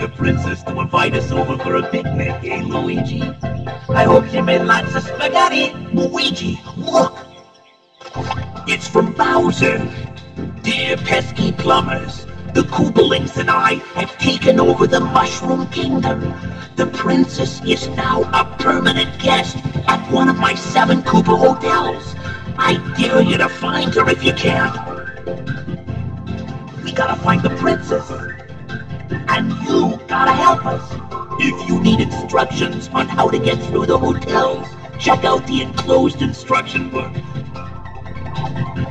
the princess to invite us over for a picnic, eh, Luigi? I hope she made lots of spaghetti. Luigi, look! It's from Bowser. Dear pesky plumbers, the Koopalings and I have taken over the Mushroom Kingdom. The princess is now a permanent guest at one of my 7 Koopa hotels. I dare you to find her if you can. We gotta find the princess. And you gotta help us. If you need instructions on how to get through the hotels, check out the enclosed instruction book.